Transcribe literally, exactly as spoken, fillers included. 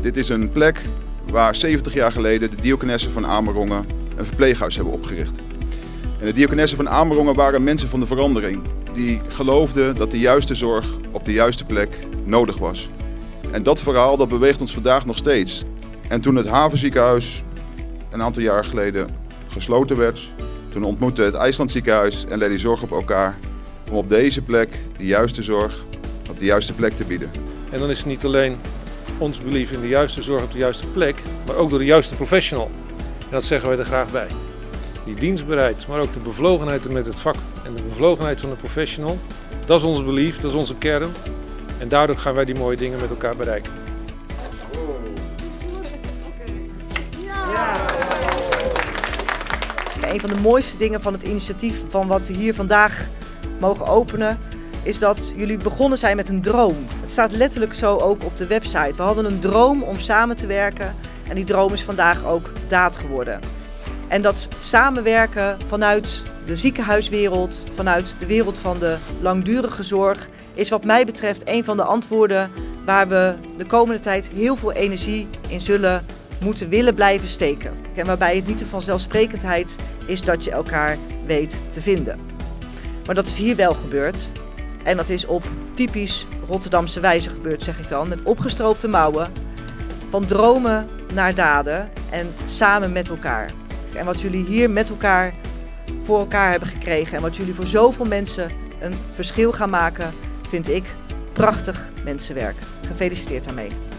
Dit is een plek waar zeventig jaar geleden de diakonessen van Amerongen een verpleeghuis hebben opgericht. En de diakonessen van Amerongen waren mensen van de verandering. Die geloofden dat de juiste zorg op de juiste plek nodig was. En dat verhaal dat beweegt ons vandaag nog steeds. En toen het Havenziekenhuis een aantal jaar geleden gesloten werd, toen ontmoette het IJslandziekenhuis en Lely Zorg op elkaar om op deze plek de juiste zorg op de juiste plek te bieden. En dan is het niet alleen ons belief in de juiste zorg op de juiste plek, maar ook door de juiste professional. En dat zeggen wij er graag bij. Die dienstbereid, maar ook de bevlogenheid met het vak en de bevlogenheid van de professional, dat is ons belief, dat is onze kern. En daardoor gaan wij die mooie dingen met elkaar bereiken. Een van de mooiste dingen van het initiatief van wat we hier vandaag mogen openen, is dat jullie begonnen zijn met een droom. Het staat letterlijk zo ook op de website. We hadden een droom om samen te werken en die droom is vandaag ook daad geworden. En dat samenwerken vanuit de ziekenhuiswereld, vanuit de wereld van de langdurige zorg, is wat mij betreft een van de antwoorden waar we de komende tijd heel veel energie in zullen moeten willen blijven steken. En waarbij het niet de vanzelfsprekendheid is dat je elkaar weet te vinden. Maar dat is hier wel gebeurd. En dat is op typisch Rotterdamse wijze gebeurd, zeg ik dan. Met opgestroopte mouwen, van dromen naar daden en samen met elkaar. En wat jullie hier met elkaar voor elkaar hebben gekregen en wat jullie voor zoveel mensen een verschil gaan maken, vind ik prachtig mensenwerk. Gefeliciteerd daarmee.